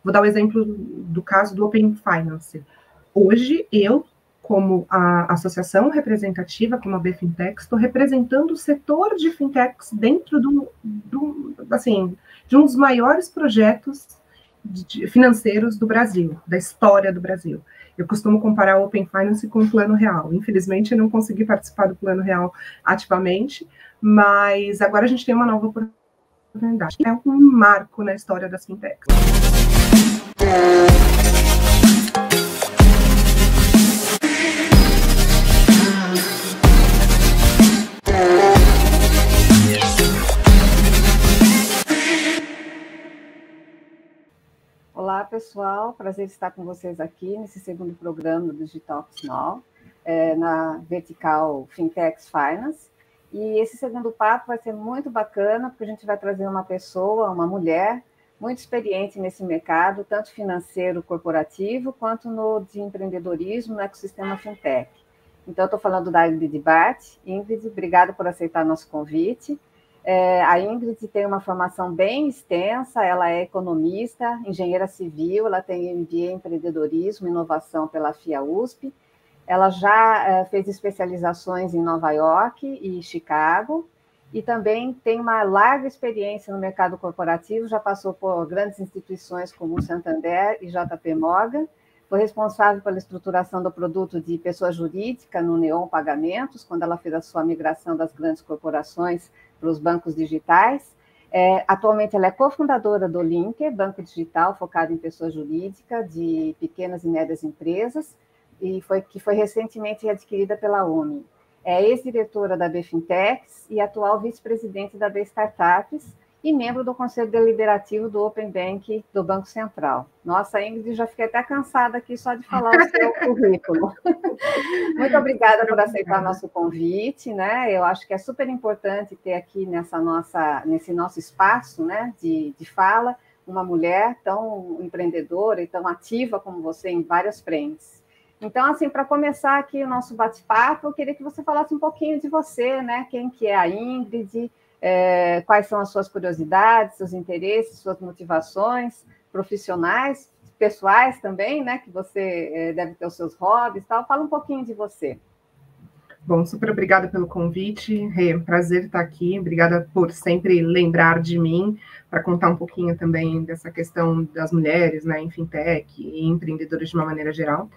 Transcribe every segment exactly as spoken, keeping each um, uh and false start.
Vou dar o exemplo do caso do Open Finance. Hoje, eu, como a associação representativa, como a BFintech, estou representando o setor de fintechs dentro do, do, assim, de um dos maiores projetos de, financeiros do Brasil, da história do Brasil. Eu costumo comparar o Open Finance com o Plano Real. Infelizmente, eu não consegui participar do Plano Real ativamente, mas agora a gente tem uma nova oportunidade. É um marco na história das fintechs. Olá, pessoal. Prazer estar com vocês aqui nesse segundo programa do Digitalks Now, é, na vertical Fintechs Finance. E esse segundo papo vai ser muito bacana, porque a gente vai trazer uma pessoa, uma mulher, muito experiente nesse mercado, tanto financeiro corporativo, quanto no de empreendedorismo no ecossistema Fintech. Então, eu estou falando da Ingrid Bart. Ingrid, obrigada por aceitar nosso convite. É, a Ingrid tem uma formação bem extensa, ela é economista, engenheira civil, ela tem M B A em empreendedorismo e inovação pela FIA U S P, ela já é, fez especializações em Nova York e Chicago, e também tem uma larga experiência no mercado corporativo, já passou por grandes instituições como o Santander e J P Morgan, foi responsável pela estruturação do produto de pessoa jurídica no Neon Pagamentos, quando ela fez a sua migração das grandes corporações para os bancos digitais. É, atualmente, ela é cofundadora do Linker, banco digital focado em pessoa jurídica de pequenas e médias empresas, e foi, que foi recentemente adquirida pela OMI. É ex-diretora da BFintechs e atual vice-presidente da B-Startups e membro do Conselho Deliberativo do Open Bank do Banco Central. Nossa, Ingrid, já fiquei até cansada aqui só de falar o seu currículo. Muito obrigada por aceitar nosso convite, né? Eu acho que é super importante ter aqui nessa nossa, nesse nosso espaço, né, de, de fala, uma mulher tão empreendedora e tão ativa como você em várias frentes. Então, assim, para começar aqui o nosso bate-papo, eu queria que você falasse um pouquinho de você, né? Quem que é a Ingrid, é, quais são as suas curiosidades, seus interesses, suas motivações profissionais, pessoais também, né? Que você é, deve ter os seus hobbies e tal. Fala um pouquinho de você. Bom, super obrigada pelo convite, Rê, prazer estar aqui, obrigada por sempre lembrar de mim, para contar um pouquinho também dessa questão das mulheres, né, em fintech e empreendedoras de uma maneira geral.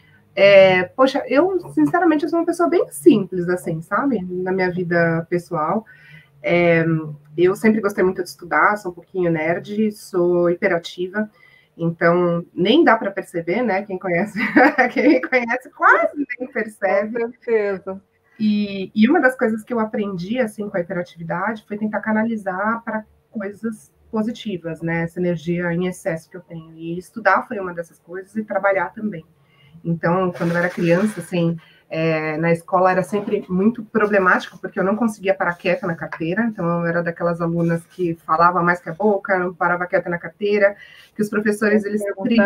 É, poxa, eu, sinceramente, eu sou uma pessoa bem simples, assim, sabe, na minha vida pessoal. É, eu sempre gostei muito de estudar, sou um pouquinho nerd, sou hiperativa, então nem dá para perceber, né? Quem conhece, quem conhece quase nem percebe. Com certeza. E, e uma das coisas que eu aprendi assim com a hiperatividade foi tentar canalizar para coisas positivas, né? Essa energia em excesso que eu tenho. E estudar foi uma dessas coisas e trabalhar também. Então, quando eu era criança, assim, é, na escola era sempre muito problemático, porque eu não conseguia parar quieta na carteira, então eu era daquelas alunas que falava mais que a boca, não parava quieta na carteira, que os professores, eles sempre,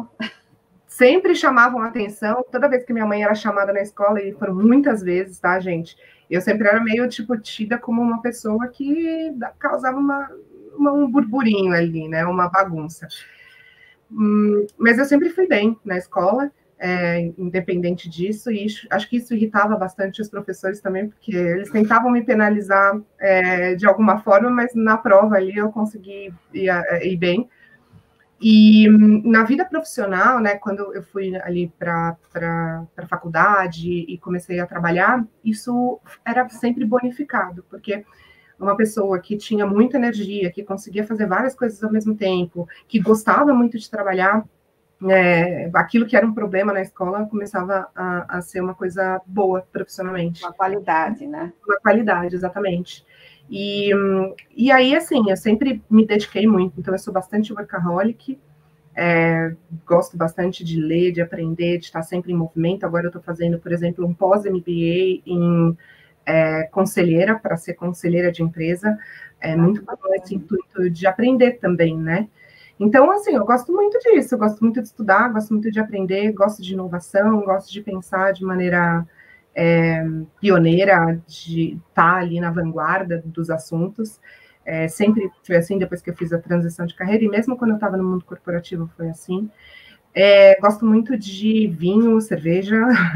sempre chamavam a atenção, toda vez que minha mãe era chamada na escola, e foram muitas vezes, tá, gente? Eu sempre era meio, tipo, tida como uma pessoa que causava uma, uma, um burburinho ali, né, uma bagunça. Hum, mas eu sempre fui bem na escola, É, independente disso, e isso, acho que isso irritava bastante os professores também, porque eles tentavam me penalizar é, de alguma forma, mas na prova ali eu consegui ir, ir bem. E na vida profissional, né, quando eu fui ali para a faculdade e comecei a trabalhar, isso era sempre bonificado, porque uma pessoa que tinha muita energia, que conseguia fazer várias coisas ao mesmo tempo, que gostava muito de trabalhar, É, aquilo que era um problema na escola começava a, a ser uma coisa boa profissionalmente. Uma qualidade, né? Uma qualidade, exatamente. E, e aí, assim, eu sempre me dediquei muito, então eu sou bastante workaholic, é, gosto bastante de ler, de aprender, de estar sempre em movimento. Agora eu estou fazendo, por exemplo, um pós-M B A em é, conselheira, para ser conselheira de empresa, é muito bom esse intuito de aprender também, né? Então, assim, eu gosto muito disso, eu gosto muito de estudar, gosto muito de aprender, gosto de inovação, gosto de pensar de maneira é, pioneira, de estar ali na vanguarda dos assuntos. É, sempre foi assim, depois que eu fiz a transição de carreira, e mesmo quando eu estava no mundo corporativo foi assim. É, gosto muito de vinho, cerveja.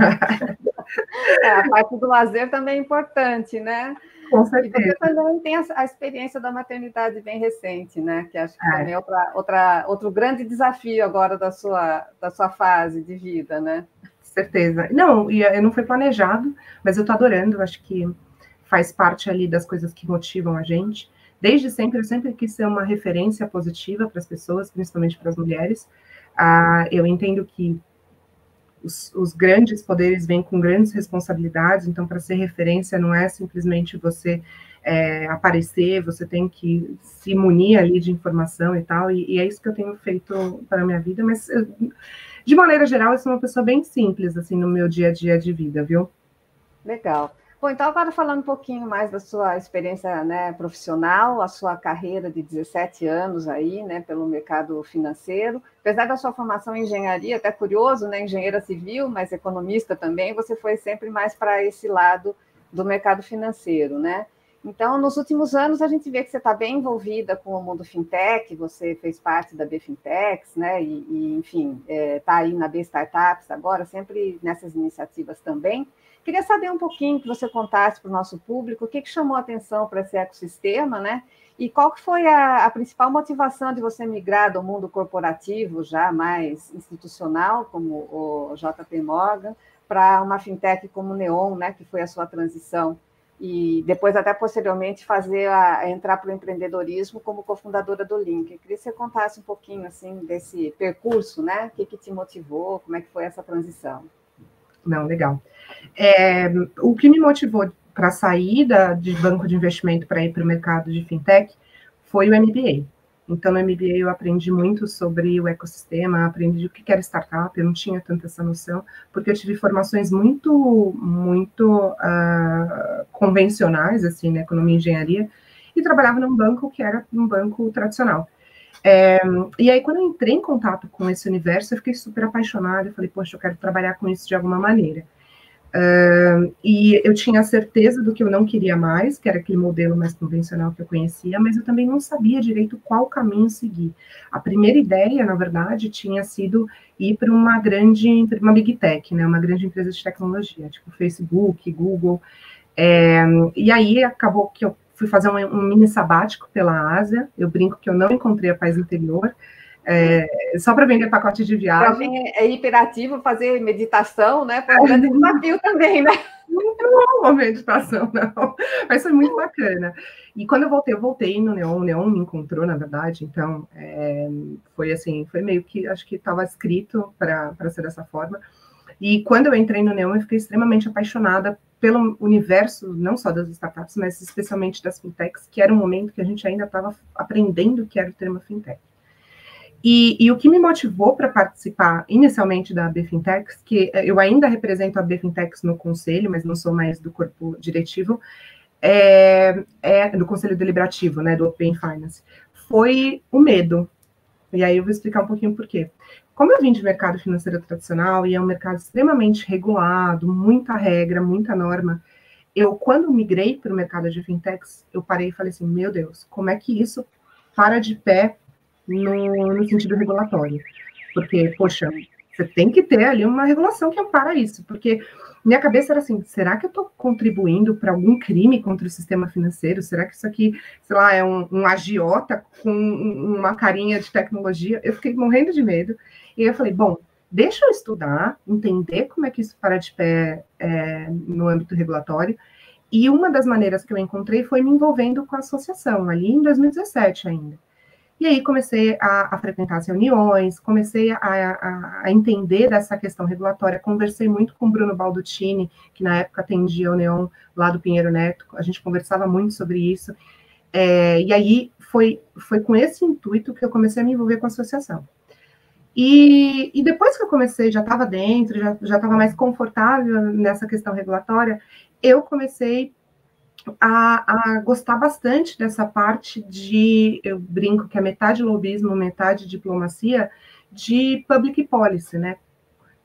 É, a parte do lazer também é importante, né? Com E você certeza. também tem a, a experiência da maternidade bem recente, né? Que acho que É. também é outra, outra, outro grande desafio agora da sua, da sua fase de vida, né? Certeza. Não, e não foi planejado, mas eu tô adorando, acho que faz parte ali das coisas que motivam a gente. Desde sempre, eu sempre quis ser uma referência positiva para as pessoas, principalmente para as mulheres. Ah, eu entendo que os, os grandes poderes vêm com grandes responsabilidades, então, para ser referência, não é simplesmente você é, aparecer, você tem que se munir ali de informação e tal, e, e é isso que eu tenho feito para a minha vida, mas, eu, de maneira geral, eu sou uma pessoa bem simples, assim, no meu dia a dia de vida, viu? Legal. Bom, então agora falando um pouquinho mais da sua experiência, né, profissional, a sua carreira de dezessete anos aí, né, pelo mercado financeiro. Apesar da sua formação em engenharia, até curioso, né, engenheira civil, mas economista também, você foi sempre mais para esse lado do mercado financeiro, né? Então, nos últimos anos, a gente vê que você está bem envolvida com o mundo fintech, você fez parte da B Fintex, né, e, e enfim, está é, aí na B Startups agora, sempre nessas iniciativas também. Queria saber um pouquinho, que você contasse para o nosso público, o que, que chamou a atenção para esse ecossistema, né? E qual que foi a, a principal motivação de você migrar do mundo corporativo, já mais institucional, como o J P Morgan, para uma fintech como o Neon, né? Que foi a sua transição. E depois, até posteriormente, fazer a, entrar para o empreendedorismo como cofundadora do Link. Eu queria que você contasse um pouquinho assim, desse percurso, né? O que, que te motivou, como é que foi essa transição? Não, legal. É, o que me motivou para sair da, de banco de investimento para ir para o mercado de fintech foi o M B A. Então, no M B A eu aprendi muito sobre o ecossistema, aprendi o que era startup, eu não tinha tanta essa noção, porque eu tive formações muito, muito uh, convencionais, assim, na economia e engenharia, e trabalhava num banco que era um banco tradicional. É, e aí, quando eu entrei em contato com esse universo, eu fiquei super apaixonada, eu falei, poxa, eu quero trabalhar com isso de alguma maneira. Uh, e eu tinha certeza do que eu não queria mais, que era aquele modelo mais convencional que eu conhecia, mas eu também não sabia direito qual caminho seguir. A primeira ideia, na verdade, tinha sido ir para uma grande, uma big tech, né, uma grande empresa de tecnologia, tipo Facebook, Google, é, e aí acabou que eu fui fazer um, um mini sabático pela Ásia, eu brinco que eu não encontrei a paz interior, é, só para vender pacote de viagem. Para mim é hiperativo fazer meditação, né? Foi um grande desafio também, né? Não, a meditação, não. Mas foi muito bacana. E quando eu voltei, eu voltei no Neon, o Neon me encontrou, na verdade, então é, foi assim, foi meio que, acho que estava escrito para ser dessa forma. E quando eu entrei no Neon, eu fiquei extremamente apaixonada pelo universo, não só das startups, mas especialmente das fintechs, que era um momento que a gente ainda estava aprendendo o que era o termo fintech. E, e o que me motivou para participar inicialmente da B Fintex, que eu ainda represento a B Fintex no conselho, mas não sou mais do corpo diretivo, é, é do conselho deliberativo, né, do Open Finance, foi o medo. E aí eu vou explicar um pouquinho por quê. Como eu vim de mercado financeiro tradicional e é um mercado extremamente regulado, muita regra, muita norma, eu, quando migrei para o mercado de fintechs, eu parei e falei assim, meu Deus, como é que isso para de pé no, no sentido regulatório? Porque, poxa, você tem que ter ali uma regulação que ampara isso, porque minha cabeça era assim, será que eu estou contribuindo para algum crime contra o sistema financeiro? Será que isso aqui, sei lá, é um, um agiota com uma carinha de tecnologia? Eu fiquei morrendo de medo, e eu falei, bom, deixa eu estudar, entender como é que isso para de pé é, no âmbito regulatório, e uma das maneiras que eu encontrei foi me envolvendo com a associação, ali em dois mil e dezessete ainda. E aí comecei a, a frequentar as reuniões, comecei a, a, a entender dessa questão regulatória, conversei muito com o Bruno Baldutini, que na época atendia o Neon lá do Pinheiro Neto, a gente conversava muito sobre isso, é, e aí foi, foi com esse intuito que eu comecei a me envolver com a associação. E, e depois que eu comecei, já estava dentro, já estava mais confortável nessa questão regulatória, eu comecei A, a gostar bastante dessa parte de, eu brinco que é metade lobismo, metade diplomacia, de public policy, né?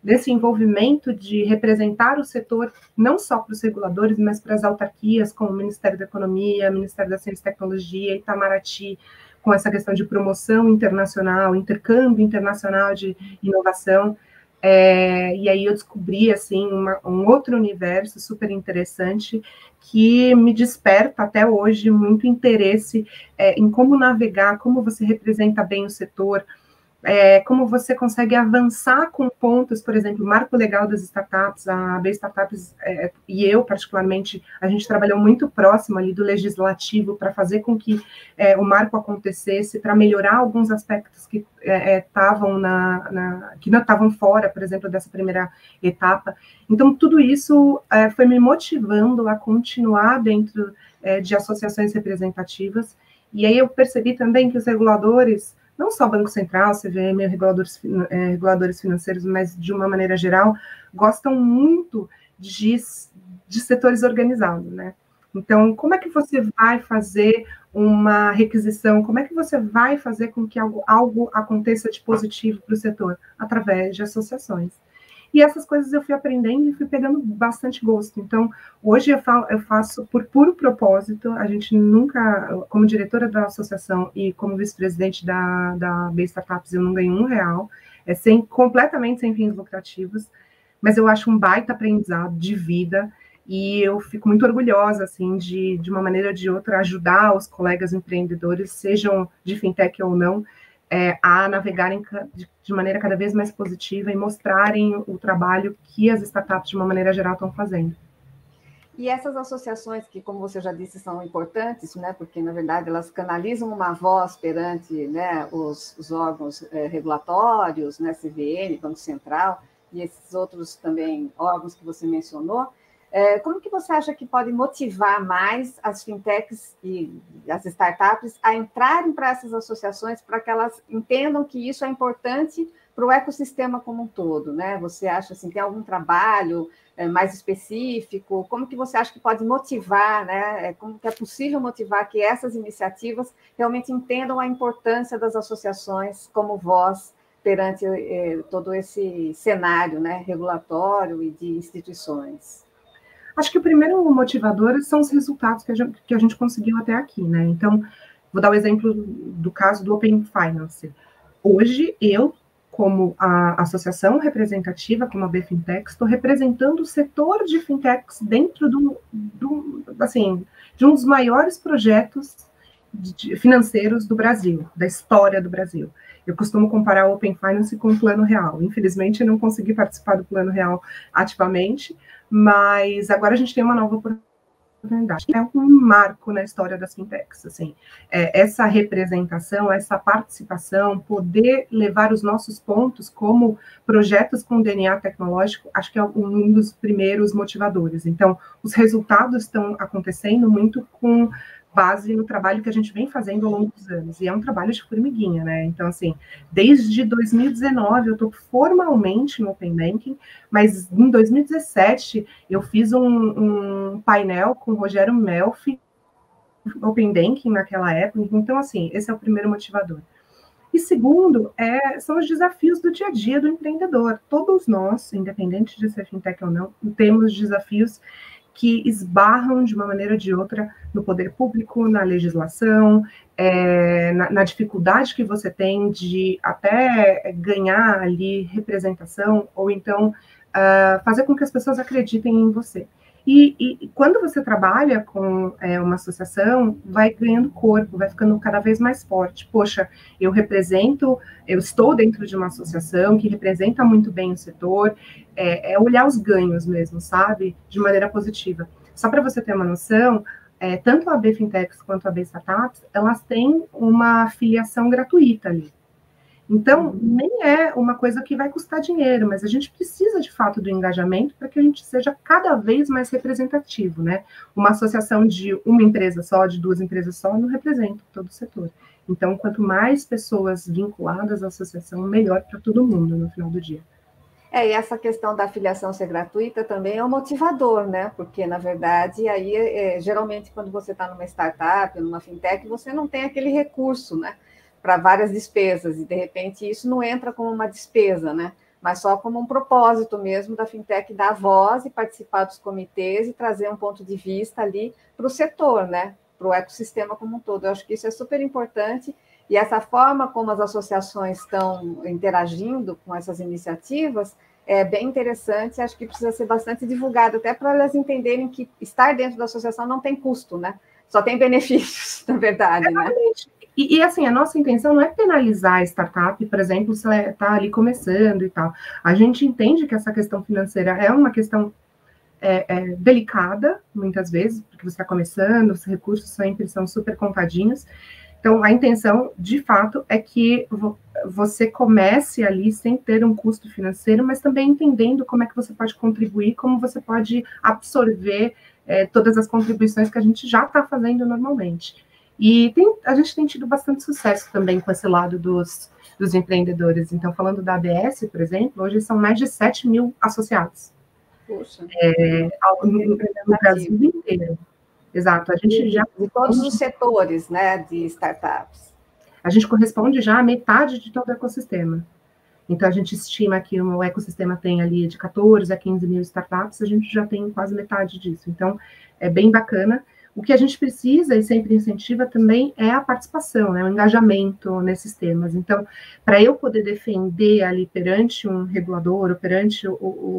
desse envolvimento de representar o setor, não só para os reguladores, mas para as autarquias, como o Ministério da Economia, Ministério da Ciência e Tecnologia, Itamaraty, com essa questão de promoção internacional, intercâmbio internacional de inovação. É, e aí eu descobri, assim, uma, um outro universo super interessante que me desperta até hoje muito interesse é, em como navegar, como você representa bem o setor, é, como você consegue avançar com pontos, por exemplo, o marco legal das startups, a B Startups é, e eu, particularmente, a gente trabalhou muito próximo ali do legislativo para fazer com que é, o marco acontecesse, para melhorar alguns aspectos que estavam é, na, na, que não estavam fora, por exemplo, dessa primeira etapa. Então, tudo isso é, foi me motivando a continuar dentro é, de associações representativas, e aí eu percebi também que os reguladores, não só Banco Central, C V M, reguladores, é, reguladores financeiros, mas de uma maneira geral, gostam muito de, de setores organizados, né? Então, como é que você vai fazer uma requisição? Como é que você vai fazer com que algo, algo aconteça de positivo para o setor? Através de associações. E essas coisas eu fui aprendendo e fui pegando bastante gosto. Então, hoje eu, falo, eu faço por puro propósito. A gente nunca, como diretora da associação e como vice-presidente da, da B Startups, eu não ganho um real. É sem, completamente sem fins lucrativos. Mas eu acho um baita aprendizado de vida. E eu fico muito orgulhosa, assim, de, de uma maneira ou de outra, ajudar os colegas empreendedores, sejam de fintech ou não, É, a navegarem de maneira cada vez mais positiva e mostrarem o trabalho que as startups, de uma maneira geral, estão fazendo. E essas associações que, como você já disse, são importantes, né, porque, na verdade, elas canalizam uma voz perante, né, os, os órgãos é, regulatórios, né, C V M, Banco Central, e esses outros também órgãos que você mencionou. É, como que você acha que pode motivar mais as fintechs e as startups a entrarem para essas associações para que elas entendam que isso é importante para o ecossistema como um todo, né? Você acha assim, tem algum trabalho é, mais específico? Como que você acha que pode motivar, né? Como que é possível motivar que essas iniciativas realmente entendam a importância das associações como voz perante é, todo esse cenário, né, regulatório e de instituições? Acho que o primeiro motivador são os resultados que a gente, que a gente conseguiu até aqui, né? Então, vou dar o exemplo do caso do Open Finance. Hoje, eu, como a associação representativa, como a B Fintech, estou representando o setor de fintechs dentro do, do assim, de um dos maiores projetos de, financeiros do Brasil, da história do Brasil. Eu costumo comparar o Open Finance com o Plano Real. Infelizmente, eu não consegui participar do Plano Real ativamente, mas agora a gente tem uma nova oportunidade. É um marco na história das fintechs, assim, é, essa representação, essa participação, poder levar os nossos pontos como projetos com D N A tecnológico, acho que é um dos primeiros motivadores. Então, os resultados estão acontecendo muito com base no trabalho que a gente vem fazendo ao longo dos anos, e é um trabalho de formiguinha, né? Então, assim, desde dois mil e dezenove eu estou formalmente no Open Banking, mas em dois mil e dezessete eu fiz um, um painel com o Rogério Melfi, Open Banking naquela época, então, assim, esse é o primeiro motivador. E segundo, é, são os desafios do dia a dia do empreendedor. Todos nós, independente de ser fintech ou não, temos desafios que esbarram de uma maneira ou de outra no poder público, na legislação, é, na, na dificuldade que você tem de até ganhar ali representação, ou então uh, fazer com que as pessoas acreditem em você. E, e quando você trabalha com é, uma associação, vai ganhando corpo, vai ficando cada vez mais forte. Poxa, eu represento, eu estou dentro de uma associação que representa muito bem o setor, é, é olhar os ganhos mesmo, sabe? De maneira positiva. Só para você ter uma noção, é, tanto a B Fintechs quanto a B Startups, elas têm uma filiação gratuita ali. Então, nem é uma coisa que vai custar dinheiro, mas a gente precisa, de fato, do engajamento para que a gente seja cada vez mais representativo, né? Uma associação de uma empresa só, de duas empresas só, não representa todo o setor. Então, quanto mais pessoas vinculadas à associação, melhor para todo mundo no final do dia. É, e essa questão da afiliação ser gratuita também é um motivador, né? Porque, na verdade, aí, é, geralmente, quando você está numa startup, numa fintech, você não tem aquele recurso, né? Para várias despesas, e de repente isso não entra como uma despesa, né? mas só como um propósito mesmo da fintech dar voz e participar dos comitês e trazer um ponto de vista ali para o setor, né? Para o ecossistema como um todo. Eu acho que isso é super importante, e essa forma como as associações estão interagindo com essas iniciativas é bem interessante, acho que precisa ser bastante divulgado, até para elas entenderem que estar dentro da associação não tem custo, né? Só tem benefícios, na verdade, né? E, e, assim, a nossa intenção não é penalizar a startup, por exemplo, se ela está ali começando e tal. A gente entende que essa questão financeira é uma questão é, é, delicada, muitas vezes, porque você está começando, os recursos sempre são super contadinhos. Então, a intenção, de fato, é que você comece ali sem ter um custo financeiro, mas também entendendo como é que você pode contribuir, como você pode absorver é, todas as contribuições que a gente já está fazendo normalmente. E tem, a gente tem tido bastante sucesso também com esse lado dos, dos empreendedores. Então, falando da A B S, por exemplo, hoje são mais de sete mil associados. Puxa, é, no, no Brasil inteiro. Exato, a gente de, já... De todos os setores, né, de startups. A gente corresponde já à metade de todo o ecossistema. Então, a gente estima que o ecossistema tem ali de quatorze a quinze mil startups, a gente já tem quase metade disso. Então, é bem bacana. O que a gente precisa e sempre incentiva também é a participação, né, o engajamento nesses temas. Então, para eu poder defender ali perante um regulador, ou perante o,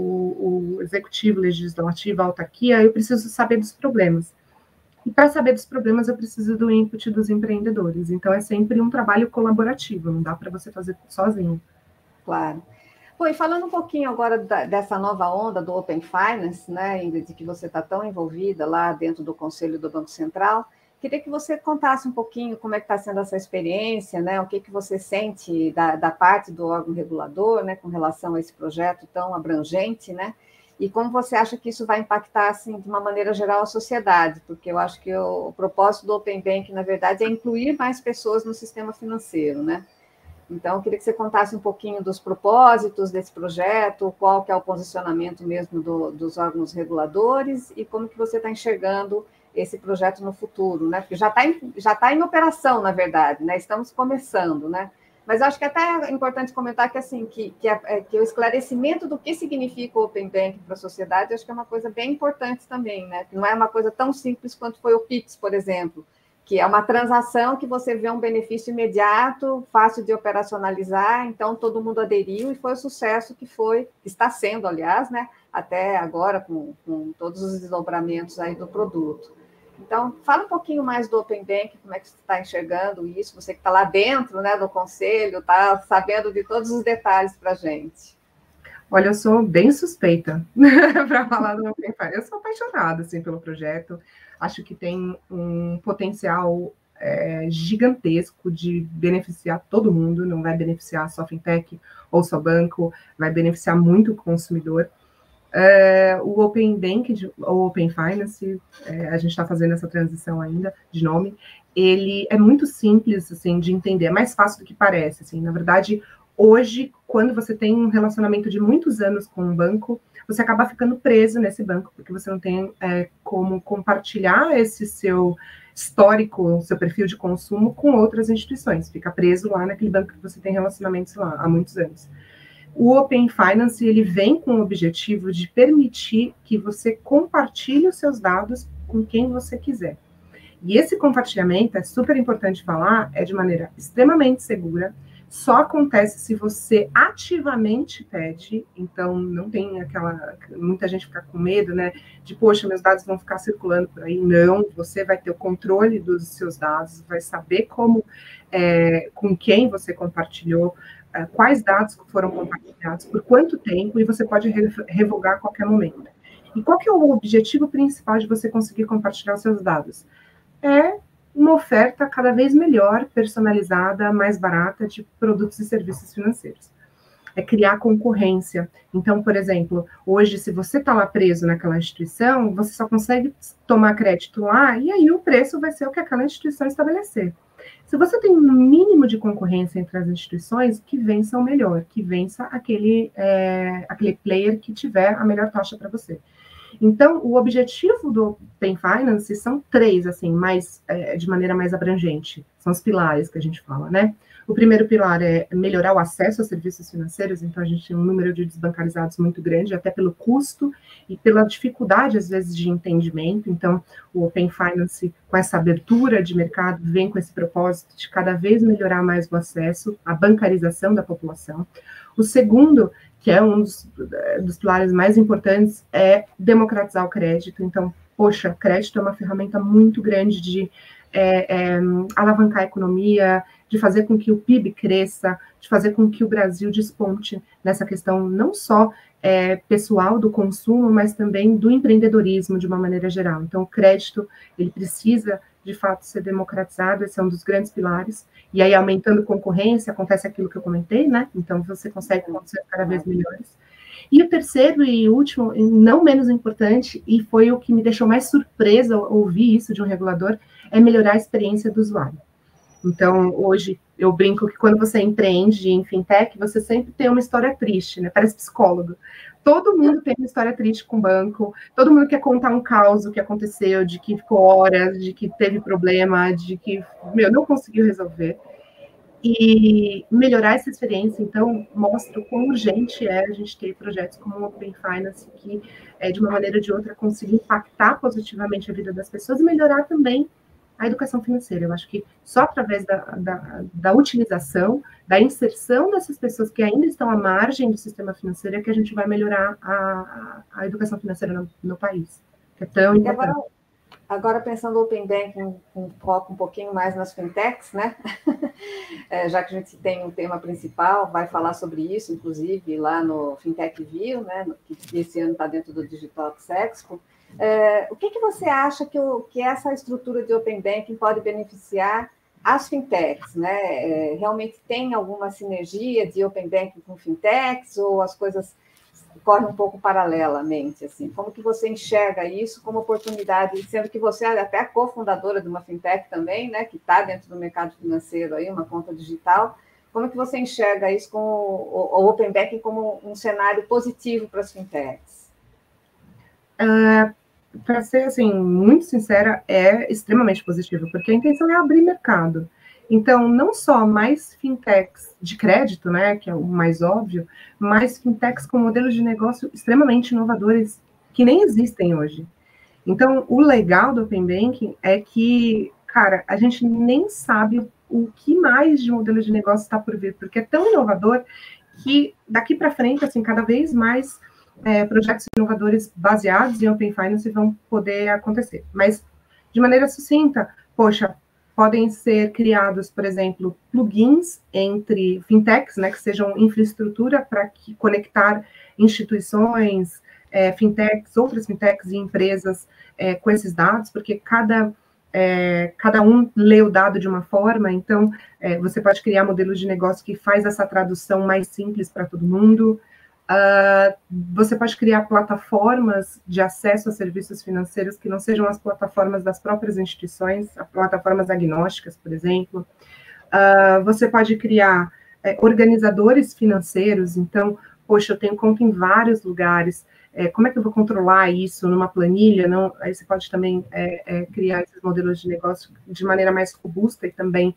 o, o executivo, legislativo, a autarquia, eu preciso saber dos problemas. E para saber dos problemas, eu preciso do input dos empreendedores. Então, é sempre um trabalho colaborativo, não dá para você fazer sozinho. Claro. Bom, e falando um pouquinho agora da, dessa nova onda do Open Finance, né, Ingrid, que você está tão envolvida lá dentro do Conselho do Banco Central, queria que você contasse um pouquinho como é que está sendo essa experiência, né, o que, que você sente da, da parte do órgão regulador, né, com relação a esse projeto tão abrangente, né, e como você acha que isso vai impactar, assim, de uma maneira geral, a sociedade, porque eu acho que o, o propósito do Open Bank, na verdade, é incluir mais pessoas no sistema financeiro, né? Então, eu queria que você contasse um pouquinho dos propósitos desse projeto, qual que é o posicionamento mesmo do, dos órgãos reguladores e como que você está enxergando esse projeto no futuro, né? Porque já está em, já tá em operação, na verdade, né? Estamos começando, né? Mas acho que até é importante comentar que, assim, que, que, a, que o esclarecimento do que significa o Open Bank para a sociedade, acho que é uma coisa bem importante também, né? Que não é uma coisa tão simples quanto foi o Pix, por exemplo, que é uma transação que você vê um benefício imediato, fácil de operacionalizar, então todo mundo aderiu e foi o sucesso que foi, que está sendo, aliás, né, até agora, com, com todos os desdobramentos aí do produto. Então, fala um pouquinho mais do Open Bank, como é que você está enxergando isso, você que está lá dentro, né, do conselho, está sabendo de todos os detalhes para a gente. Olha, eu sou bem suspeita para falar do Open Finance. Eu sou apaixonada, assim, pelo projeto. Acho que tem um potencial é, gigantesco de beneficiar todo mundo, não vai beneficiar só fintech ou só banco, vai beneficiar muito o consumidor. É, o Open Bank, ou Open Finance, é, a gente está fazendo essa transição ainda de nome, ele é muito simples, assim, de entender, é mais fácil do que parece, assim, na verdade, hoje, quando você tem um relacionamento de muitos anos com um banco, você acaba ficando preso nesse banco, porque você não tem é, como compartilhar esse seu histórico, seu perfil de consumo com outras instituições, fica preso lá naquele banco que você tem relacionamentos lá há muitos anos. O Open Finance, ele vem com o objetivo de permitir que você compartilhe os seus dados com quem você quiser. E esse compartilhamento, é super importante falar, é de maneira extremamente segura, só acontece se você ativamente pede, então não tem aquela... Muita gente fica com medo, né, de, poxa, meus dados vão ficar circulando por aí. Não, você vai ter o controle dos seus dados, vai saber como, é, com quem você compartilhou, quais dados foram compartilhados, por quanto tempo, e você pode revogar a qualquer momento. E qual que é o objetivo principal de você conseguir compartilhar os seus dados? É uma oferta cada vez melhor, personalizada, mais barata de produtos e serviços financeiros. É criar concorrência. Então, por exemplo, hoje, se você está lá preso naquela instituição, você só consegue tomar crédito lá, e aí o preço vai ser o que aquela instituição estabelecer. Se você tem um mínimo de concorrência entre as instituições, que vença o melhor, que vença aquele, é, aquele player que tiver a melhor taxa para você. Então, o objetivo do Open Finance são três, assim, mais, é, de maneira mais abrangente. São os pilares que a gente fala, né? O primeiro pilar é melhorar o acesso a serviços financeiros, então a gente tem um número de desbancarizados muito grande, até pelo custo e pela dificuldade, às vezes, de entendimento. Então, o Open Finance, com essa abertura de mercado, vem com esse propósito de cada vez melhorar mais o acesso à bancarização da população. O segundo, que é um dos, dos pilares mais importantes, é democratizar o crédito. Então, poxa, crédito é uma ferramenta muito grande de é, é, alavancar a economia, de fazer com que o P I B cresça, de fazer com que o Brasil desponte nessa questão não só é, pessoal do consumo, mas também do empreendedorismo de uma maneira geral. Então, o crédito, ele precisa, de fato, ser democratizado, esse é um dos grandes pilares, e aí, aumentando concorrência, acontece aquilo que eu comentei, né? Então, você consegue condições cada vez melhores. E o terceiro e último, não menos importante, e foi o que me deixou mais surpresa ao ouvir isso de um regulador, é melhorar a experiência do usuário. Então, hoje, eu brinco que quando você empreende em fintech, você sempre tem uma história triste, né? Parece psicólogo. Todo mundo tem uma história triste com o banco, todo mundo quer contar um caos que aconteceu, de que ficou horas, de que teve problema, de que, meu, não conseguiu resolver. E melhorar essa experiência, então, mostra o quão urgente é a gente ter projetos como o Open Finance, que, é, de uma maneira ou de outra, conseguir impactar positivamente a vida das pessoas e melhorar também a educação financeira. Eu acho que só através da, da, da utilização, da inserção dessas pessoas que ainda estão à margem do sistema financeiro é que a gente vai melhorar a, a educação financeira no, no país, que é tão importante. Agora, agora, pensando no Open Banking, com foco um pouquinho mais nas fintechs, né? É, já que a gente tem um tema principal, vai falar sobre isso, inclusive, lá no Fintech View, né? Que esse ano está dentro do Digitox Expo. É, o que, que você acha que, o, que essa estrutura de Open Banking pode beneficiar as fintechs, né? É, realmente tem alguma sinergia de Open Banking com fintechs ou as coisas correm um pouco paralelamente? Assim? Como que você enxerga isso como oportunidade, sendo que você é até a cofundadora de uma fintech também, né? Que está dentro do mercado financeiro, aí, uma conta digital. Como que você enxerga isso com o, o Open Banking como um cenário positivo para as fintechs? Uh, para ser assim, muito sincera, é extremamente positivo, porque a intenção é abrir mercado. Então, não só mais fintechs de crédito, né, que é o mais óbvio, mas fintechs com modelos de negócio extremamente inovadores que nem existem hoje. Então, o legal do Open Banking é que, cara, a gente nem sabe o que mais de modelo de negócio está por vir, porque é tão inovador que daqui para frente, assim, cada vez mais É, projetos inovadores baseados em Open Finance vão poder acontecer. Mas, de maneira sucinta, poxa, podem ser criados, por exemplo, plugins entre fintechs, né, que sejam infraestrutura para conectar instituições, é, fintechs, outras fintechs e empresas é, com esses dados, porque cada, é, cada um lê o dado de uma forma, então é, você pode criar modelos de negócio que faz essa tradução mais simples para todo mundo. Uh, você pode criar plataformas de acesso a serviços financeiros que não sejam as plataformas das próprias instituições, as plataformas agnósticas, por exemplo. Uh, você pode criar é, organizadores financeiros, então, poxa, eu tenho conta em vários lugares, é, como é que eu vou controlar isso numa planilha? Não, aí você pode também é, é, criar esses modelos de negócio de maneira mais robusta e também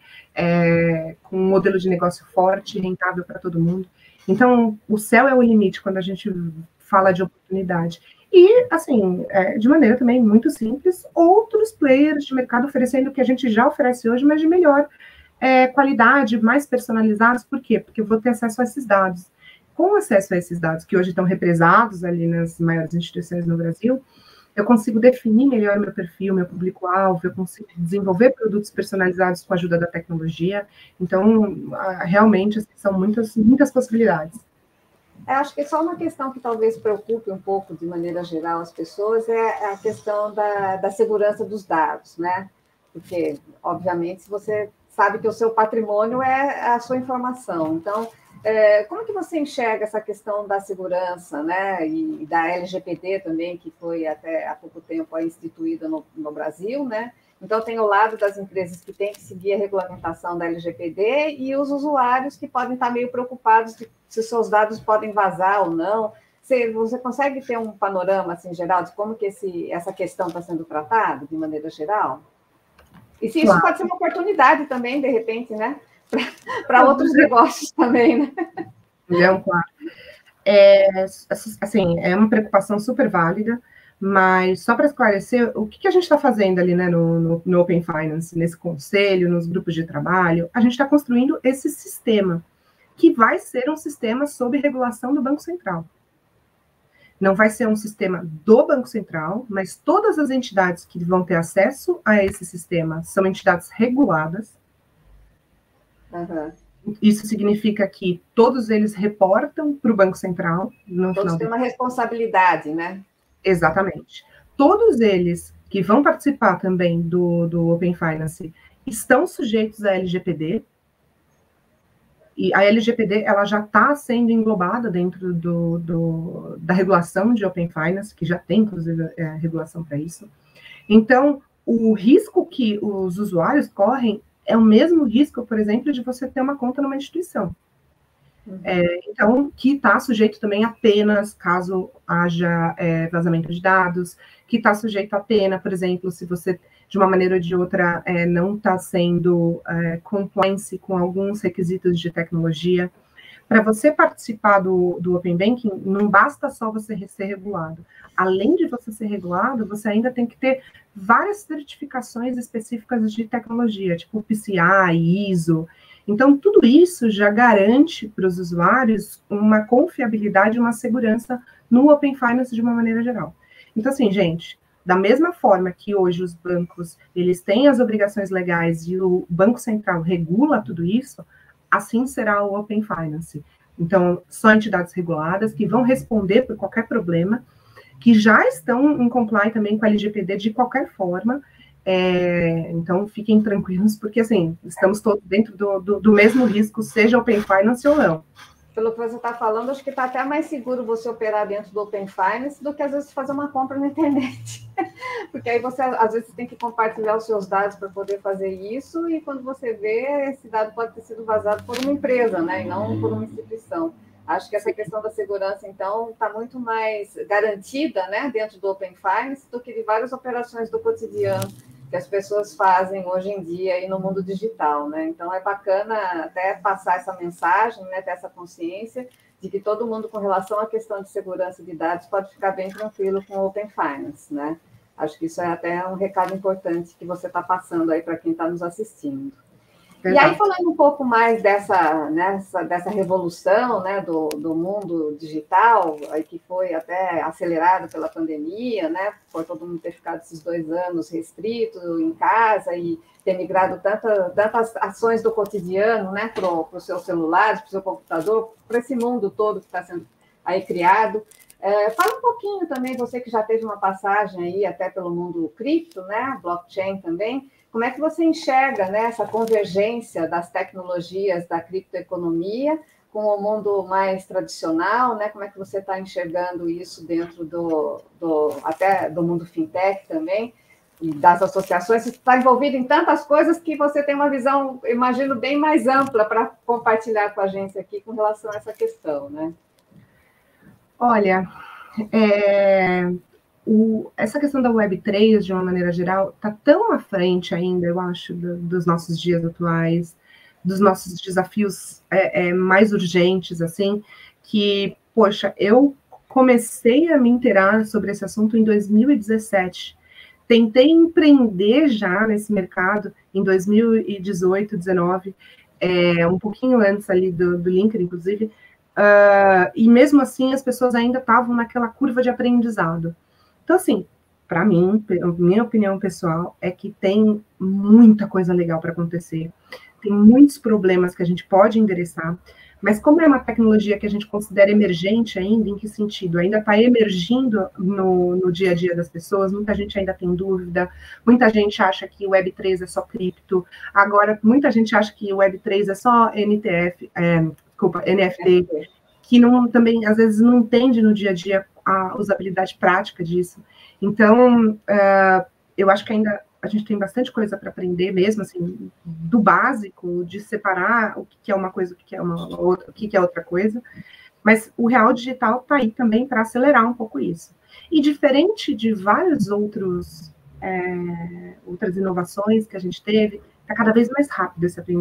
é, com um modelo de negócio forte e rentável para todo mundo. Então, o céu é o limite quando a gente fala de oportunidade. E, assim, é, de maneira também muito simples, outros players de mercado oferecendo o que a gente já oferece hoje, mas de melhor é, qualidade, mais personalizados. Por quê? Porque eu vou ter acesso a esses dados. Com acesso a esses dados, que hoje estão represados ali nas maiores instituições no Brasil, eu consigo definir melhor meu perfil, meu público-alvo, eu consigo desenvolver produtos personalizados com a ajuda da tecnologia. Então, realmente, assim, são muitas, muitas possibilidades. Eu acho que só uma questão que talvez preocupe um pouco, de maneira geral, as pessoas, é a questão da, da segurança dos dados, né? Porque, obviamente, você sabe que o seu patrimônio é a sua informação. Então, É, como que você enxerga essa questão da segurança, né, e da L G P D também, que foi até há pouco tempo instituída no, no Brasil, né? Então, tem o lado das empresas que têm que seguir a regulamentação da L G P D e os usuários que podem estar meio preocupados de se seus dados podem vazar ou não. Você, você consegue ter um panorama, assim, geral de como que esse, essa questão está sendo tratada, de maneira geral? E se isso claro. Pode ser uma oportunidade também, de repente, né? para outros negócios também, né? Não, claro. É, assim, é uma preocupação super válida, mas só para esclarecer, o que, que a gente está fazendo ali, né, no, no, no Open Finance, nesse conselho, nos grupos de trabalho, a gente está construindo esse sistema, que vai ser um sistema sob regulação do Banco Central. Não vai ser um sistema do Banco Central, mas todas as entidades que vão ter acesso a esse sistema são entidades reguladas. Uhum. Isso significa que todos eles reportam para o Banco Central. No todos final têm do... uma responsabilidade, né? Exatamente. Todos eles que vão participar também do, do Open Finance estão sujeitos à L G P D. E a L G P D ela já está sendo englobada dentro do, do, da regulação de Open Finance, que já tem, inclusive, é, regulação para isso. Então, o risco que os usuários correm é o mesmo risco, por exemplo, de você ter uma conta numa instituição. Uhum. É, então, que está sujeito também a penas, caso haja é, vazamento de dados, que está sujeito a pena, por exemplo, se você, de uma maneira ou de outra, é, não está sendo é, compliance com alguns requisitos de tecnologia. Para você participar do, do Open Banking, não basta só você ser regulado. Além de você ser regulado, você ainda tem que ter várias certificações específicas de tecnologia, tipo P C I, I S O. Então, tudo isso já garante para os usuários uma confiabilidade e uma segurança no Open Finance de uma maneira geral. Então, assim, gente, da mesma forma que hoje os bancos, eles têm as obrigações legais e o Banco Central regula tudo isso, assim será o Open Finance. Então, são entidades reguladas que vão responder por qualquer problema, que já estão em comply também com a L G P D de qualquer forma. É, então, fiquem tranquilos, porque, assim, estamos todos dentro do, do, do mesmo risco, seja Open Finance ou não. Pelo que você está falando, acho que está até mais seguro você operar dentro do Open Finance do que, às vezes, fazer uma compra na internet. Porque aí você, às vezes, tem que compartilhar os seus dados para poder fazer isso, e quando você vê, esse dado pode ter sido vazado por uma empresa, né, e não por uma instituição. Acho que essa questão da segurança, então, está muito mais garantida, né, dentro do Open Finance do que de várias operações do cotidiano que as pessoas fazem hoje em dia aí no mundo digital, né? Então, é bacana até passar essa mensagem, né, ter essa consciência de que todo mundo, com relação à questão de segurança de dados, pode ficar bem tranquilo com o Open Finance, né? Acho que isso é até um recado importante que você está passando aí para quem está nos assistindo. E aí, falando um pouco mais dessa, nessa, dessa revolução, né, do, do mundo digital, aí que foi até acelerado pela pandemia, né, por todo mundo ter ficado esses dois anos restrito em casa e ter migrado tanta, tantas ações do cotidiano, né, para os seus celulares, para o seu computador, para esse mundo todo que está sendo aí criado. É, fala um pouquinho também, você que já teve uma passagem aí até pelo mundo cripto, né, blockchain também. Como é que você enxerga, né, essa convergência das tecnologias da criptoeconomia com o mundo mais tradicional, né? Como é que você está enxergando isso dentro do, do, até do mundo fintech também, e das associações? Você está envolvido em tantas coisas que você tem uma visão, imagino, bem mais ampla para compartilhar com a gente aqui com relação a essa questão, né? Olha, é... O, essa questão da web três, de uma maneira geral, está tão à frente ainda, eu acho, do, dos nossos dias atuais, dos nossos desafios é, é, mais urgentes, assim, que, poxa, eu comecei a me inteirar sobre esse assunto em dois mil e dezessete. Tentei empreender já nesse mercado em dois mil e dezoito, dezenove, é, um pouquinho antes ali do, do LinkedIn, inclusive, uh, e mesmo assim as pessoas ainda estavam naquela curva de aprendizado. Então, assim, para mim, minha opinião pessoal é que tem muita coisa legal para acontecer, tem muitos problemas que a gente pode endereçar, mas como é uma tecnologia que a gente considera emergente ainda, em que sentido? Ainda está emergindo no, no dia a dia das pessoas, muita gente ainda tem dúvida, muita gente acha que o web três é só cripto, agora muita gente acha que o web três é só N T F, é, desculpa, N F T, que não, também, às vezes, não entende no dia a dia a usabilidade prática disso. Então, uh, eu acho que ainda a gente tem bastante coisa para aprender mesmo, assim, do básico, de separar o que é uma coisa, o que é uma outra, o que é outra coisa, mas o real digital está aí também para acelerar um pouco isso. E diferente de vários outros, é, outras inovações que a gente teve, está cada vez mais rápido esse aprendizado.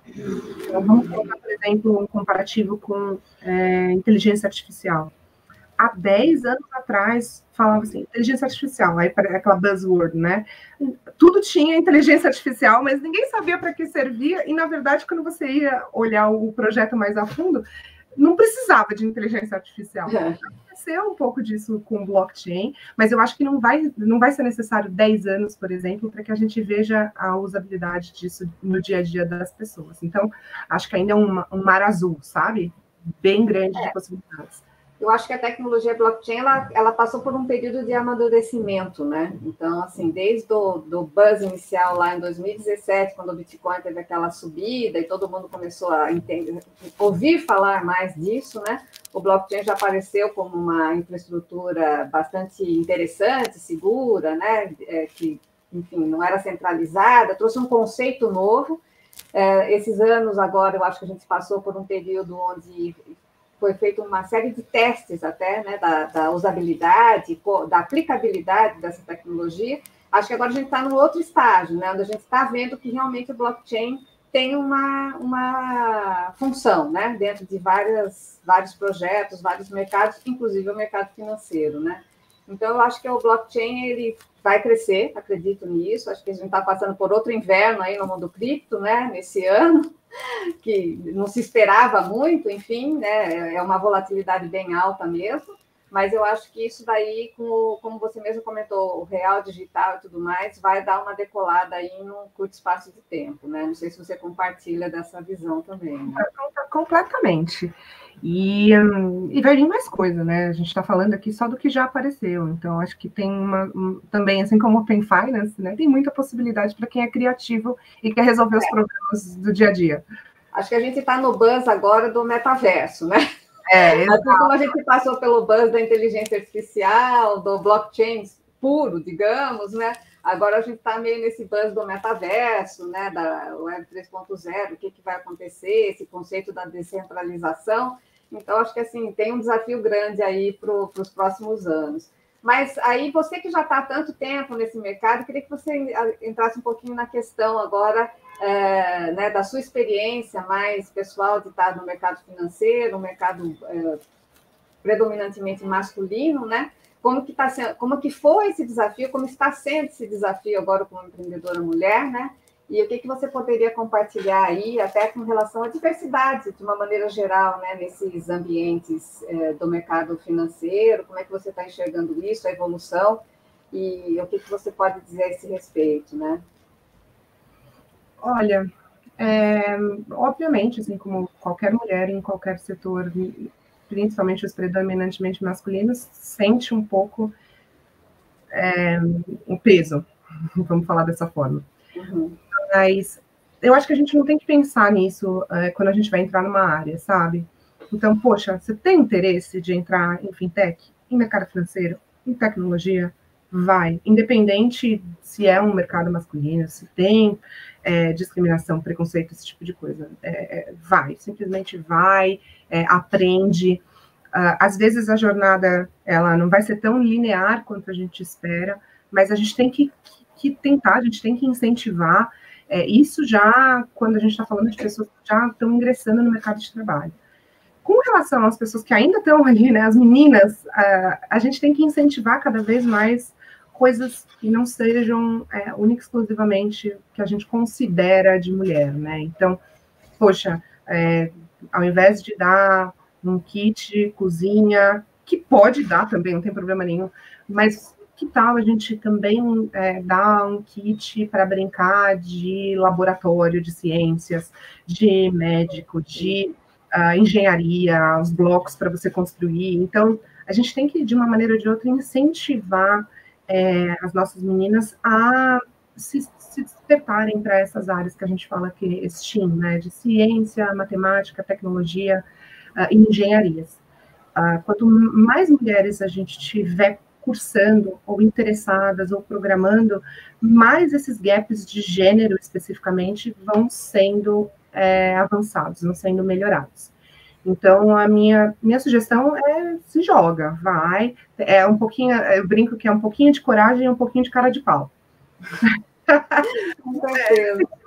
Então, vamos colocar, por exemplo, um comparativo com é, inteligência artificial. Há dez anos atrás, falava assim, inteligência artificial, aí para aquela buzzword, né? Tudo tinha inteligência artificial, mas ninguém sabia para que servia, e, na verdade, quando você ia olhar o projeto mais a fundo, não precisava de inteligência artificial. Aconteceu um pouco disso com blockchain, mas eu acho que não vai, não vai ser necessário dez anos, por exemplo, para que a gente veja a usabilidade disso no dia a dia das pessoas. Então, acho que ainda é um, um mar azul, sabe? Bem grande de possibilidades. Eu acho que a tecnologia blockchain, ela, ela passou por um período de amadurecimento, né? Então, assim, desde o do buzz inicial lá em dois mil e dezessete, quando o Bitcoin teve aquela subida e todo mundo começou a entender, ouvir falar mais disso, né? O blockchain já apareceu como uma infraestrutura bastante interessante, segura, né? É, que, enfim, não era centralizada, trouxe um conceito novo. É, esses anos agora, eu acho que a gente passou por um período onde foi feita uma série de testes até, né, da, da usabilidade, da aplicabilidade dessa tecnologia. Acho que agora a gente está num outro estágio, né, onde a gente está vendo que realmente o blockchain tem uma, uma função, né, dentro de várias, vários projetos, vários mercados, inclusive o mercado financeiro, né. Então, eu acho que o blockchain ele vai crescer, acredito nisso. Acho que a gente está passando por outro inverno aí no mundo cripto, né, nesse ano, que não se esperava muito, enfim, né, é uma volatilidade bem alta mesmo, mas eu acho que isso daí, como, como você mesmo comentou, o real, digital e tudo mais, vai dar uma decolada aí num curto espaço de tempo, né? Não sei se você compartilha dessa visão também, né? Completamente. E, hum, e vai vir mais coisa, né? A gente está falando aqui só do que já apareceu, então acho que tem uma, um, também, assim como o Open Finance, né? Tem muita possibilidade para quem é criativo e quer resolver é. os problemas do dia a dia. Acho que a gente está no buzz agora do metaverso, né? É, assim como a gente passou pelo buzz da inteligência artificial, do blockchain puro, digamos, né? Agora a gente está meio nesse buzz do metaverso, né? Da Web três ponto zero, o que, que vai acontecer, esse conceito da descentralização. Então, acho que assim, tem um desafio grande aí para os próximos anos. Mas aí, você que já está há tanto tempo nesse mercado, queria que você entrasse um pouquinho na questão agora é, né, da sua experiência mais pessoal de estar no mercado financeiro, no mercado é, predominantemente masculino, né? Como que tá sendo, como que foi esse desafio, como está sendo esse desafio agora como empreendedora mulher, né? E o que, que você poderia compartilhar aí, até com relação à diversidade, de uma maneira geral, né, nesses ambientes é, do mercado financeiro, como é que você está enxergando isso, a evolução, e o que, que você pode dizer a esse respeito, né? Olha, é, obviamente, assim como qualquer mulher em qualquer setor, principalmente os predominantemente masculinos, sente um pouco é, o peso, vamos falar dessa forma. Uhum. Mas eu acho que a gente não tem que pensar nisso é, quando a gente vai entrar numa área, sabe? Então, poxa, você tem interesse de entrar em fintech, em mercado financeiro, em tecnologia? Vai. Independente se é um mercado masculino, se tem é, discriminação, preconceito, esse tipo de coisa. É, é, vai, simplesmente vai, é, aprende. Uh, às vezes a jornada ela não vai ser tão linear quanto a gente espera, mas a gente tem que, que tentar, a gente tem que incentivar. É, isso já, quando a gente está falando de pessoas que já estão ingressando no mercado de trabalho. Com relação às pessoas que ainda estão ali, né, as meninas, uh, a gente tem que incentivar cada vez mais coisas que não sejam é, única e exclusivamente que a gente considera de mulher, né? Então, poxa, é, ao invés de dar um kit cozinha, que pode dar também, não tem problema nenhum, mas que tal a gente também é, dar um kit para brincar de laboratório de ciências, de médico, de uh, engenharia, os blocos para você construir. Então, a gente tem que, de uma maneira ou de outra, incentivar é, as nossas meninas a se, se despertarem para essas áreas que a gente fala que é STEAM, né, de ciência, matemática, tecnologia uh, e engenharias. Uh, quanto mais mulheres a gente tiver cursando, ou interessadas, ou programando, mais esses gaps de gênero, especificamente, vão sendo é, avançados, vão sendo melhorados. Então, a minha, minha sugestão é se joga, vai, é um pouquinho, eu brinco que é um pouquinho de coragem e um pouquinho de cara de pau. Com certeza.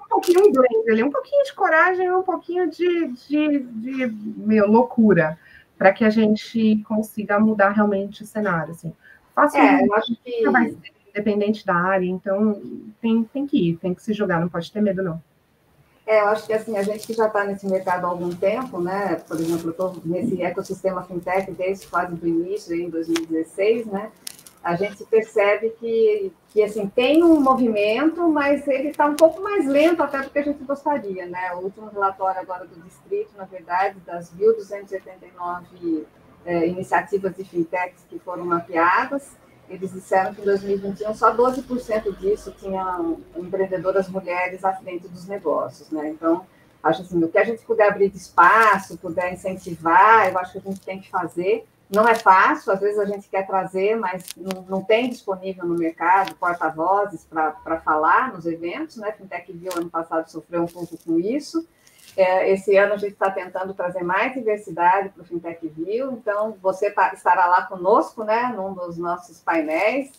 pouquinho um blend ali, um pouquinho de coragem, um pouquinho de, de, de meu, loucura, para que a gente consiga mudar realmente o cenário. Assim. Fácil, É, eu acho que vai ser independente da área, então tem, tem que ir, tem que se jogar, não pode ter medo, não. É, eu acho que assim, a gente que já está nesse mercado há algum tempo, né? Por exemplo, eu estou nesse ecossistema fintech desde quase do início, em dois mil e dezesseis, né? A gente percebe que, que assim, tem um movimento, mas ele está um pouco mais lento até do que a gente gostaria, né? O último relatório agora do Distrito, na verdade, das mil duzentas e oitenta e nove é, iniciativas de fintechs que foram mapeadas, eles disseram que em dois mil e vinte e um só doze por cento disso tinham empreendedoras mulheres à frente dos negócios, né? Então, acho assim, o que a gente puder abrir de espaço, puder incentivar, eu acho que a gente tem que fazer. Não é fácil, às vezes a gente quer trazer, mas não, não tem disponível no mercado porta-vozes para falar nos eventos, né? Fintech View ano passado sofreu um pouco com isso. É, esse ano a gente está tentando trazer mais diversidade para o Fintech View, então você tá, estará lá conosco, né, num dos nossos painéis,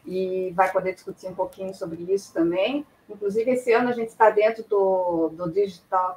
e vai poder discutir um pouquinho sobre isso também. Inclusive, esse ano a gente está dentro do, do Digital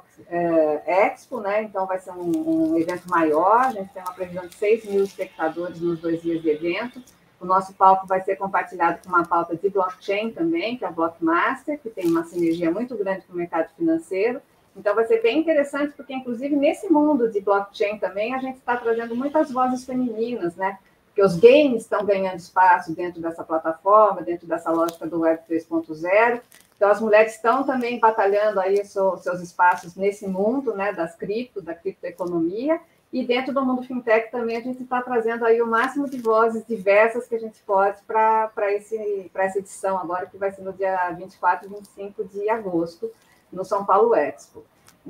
é, Expo, né? Então vai ser um, um evento maior, a gente tem uma previsão de seis mil espectadores nos dois dias de evento. O nosso palco vai ser compartilhado com uma pauta de blockchain também, que é o Blockmaster, que tem uma sinergia muito grande com o mercado financeiro. Então, vai ser bem interessante, porque, inclusive, nesse mundo de blockchain também, a gente está trazendo muitas vozes femininas, né? Porque os games estão ganhando espaço dentro dessa plataforma, dentro dessa lógica do Web três ponto zero. Então, as mulheres estão também batalhando aí seus espaços nesse mundo, né, das cripto, da criptoeconomia, e dentro do mundo fintech também a gente está trazendo aí o máximo de vozes diversas que a gente pode para essa edição agora, que vai ser no dia vinte e quatro e vinte e cinco de agosto, no São Paulo Expo.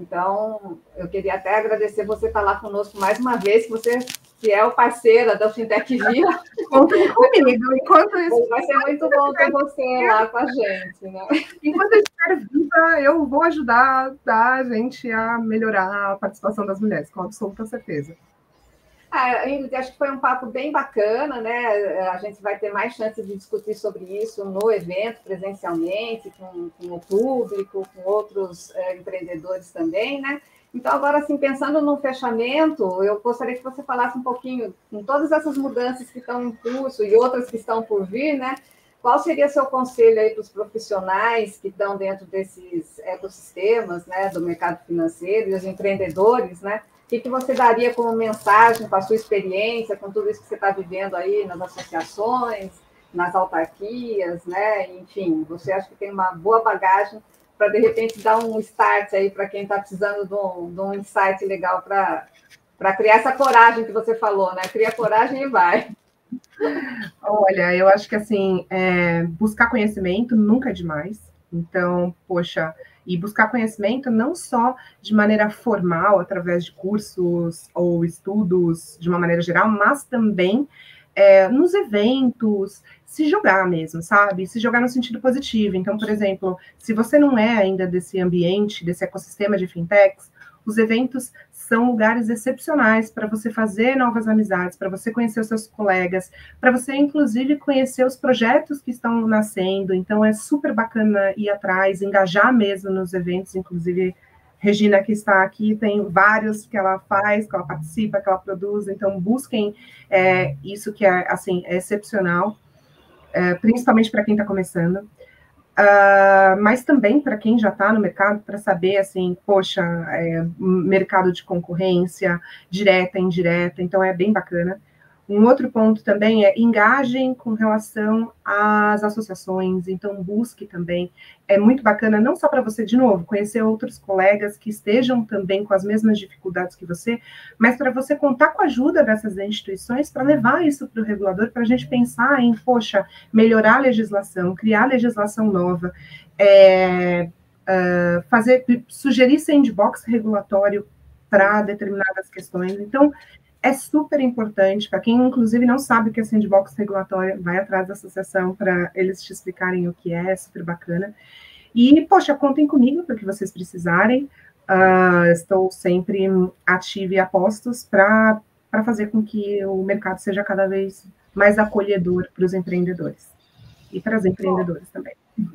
Então, eu queria até agradecer você estar lá conosco mais uma vez, que você que é o parceira da Fintech View. Contem comigo, enquanto isso... Vai ser muito bom ter você lá com a gente, né? Enquanto eu estiver viva, eu vou ajudar a gente a melhorar a participação das mulheres, com absoluta certeza. Ah, Ingrid, acho que foi um papo bem bacana, né? A gente vai ter mais chance de discutir sobre isso no evento, presencialmente, com, com o público, com outros é, empreendedores também, né? Então, agora, assim, pensando no fechamento, eu gostaria que você falasse um pouquinho, com todas essas mudanças que estão em curso e outras que estão por vir, né? Qual seria seu conselho aí para os profissionais que estão dentro desses ecossistemas, né, do mercado financeiro e os empreendedores, né? O que, que você daria como mensagem com a sua experiência, com tudo isso que você está vivendo aí nas associações, nas autarquias, né? Enfim, você acha que tem uma boa bagagem para, de repente, dar um start aí para quem está precisando de um, de um insight legal para criar essa coragem que você falou, né? Cria coragem e vai. Olha, eu acho que, assim, é, buscar conhecimento nunca é demais. Então, poxa, e buscar conhecimento não só de maneira formal, através de cursos ou estudos de uma maneira geral, mas também é, nos eventos, se jogar mesmo, sabe? Se jogar no sentido positivo. Então, por exemplo, se você não é ainda desse ambiente, desse ecossistema de fintechs, os eventos são lugares excepcionais para você fazer novas amizades, para você conhecer os seus colegas, para você, inclusive, conhecer os projetos que estão nascendo. Então, é super bacana ir atrás, engajar mesmo nos eventos. Inclusive, Regina, que está aqui, tem vários que ela faz, que ela participa, que ela produz. Então, busquem é, isso que é, assim, é excepcional, é, principalmente para quem está começando. Uh, mas também para quem já está no mercado, para saber, assim, poxa, é, mercado de concorrência, direta, indireta, então é bem bacana. Um outro ponto também é engajem com relação às associações, então busque também. É muito bacana, não só para você, de novo, conhecer outros colegas que estejam também com as mesmas dificuldades que você, mas para você contar com a ajuda dessas instituições para levar isso para o regulador, para a gente pensar em, poxa, melhorar a legislação, criar legislação nova, é, uh, fazer, sugerir sandbox regulatório para determinadas questões. Então, é super importante, para quem, inclusive, não sabe o que é sandbox regulatória, vai atrás da associação para eles te explicarem o que é, é super bacana. E, poxa, contem comigo para o que vocês precisarem. Uh, estou sempre ativa e a postos para fazer com que o mercado seja cada vez mais acolhedor para os empreendedores. E para as empreendedoras também.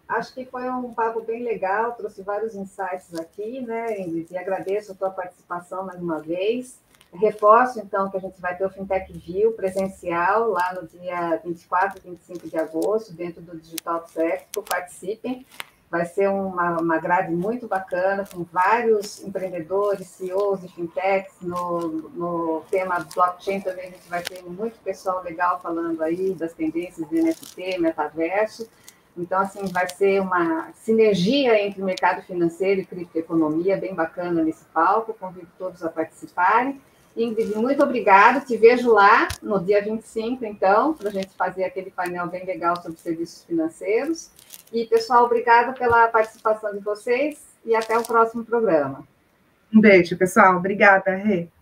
Acho que foi um papo bem legal, trouxe vários insights aqui, né, Ingrid? E agradeço a tua participação mais uma vez. Reforço, então, que a gente vai ter o Fintech View presencial lá no dia vinte e quatro e vinte e cinco de agosto, dentro do Digital Expo. Participem. Vai ser uma, uma grade muito bacana, com vários empreendedores, C E Os de fintechs. No, no tema blockchain também a gente vai ter muito pessoal legal falando aí das tendências de N F T, metaverso. Então, assim, vai ser uma sinergia entre o mercado financeiro e criptoeconomia, bem bacana nesse palco. Convido todos a participarem. Ingrid, muito obrigada. Te vejo lá no dia vinte e cinco, então, para a gente fazer aquele painel bem legal sobre serviços financeiros. E, pessoal, obrigada pela participação de vocês e até o próximo programa. Um beijo, pessoal. Obrigada, Rê.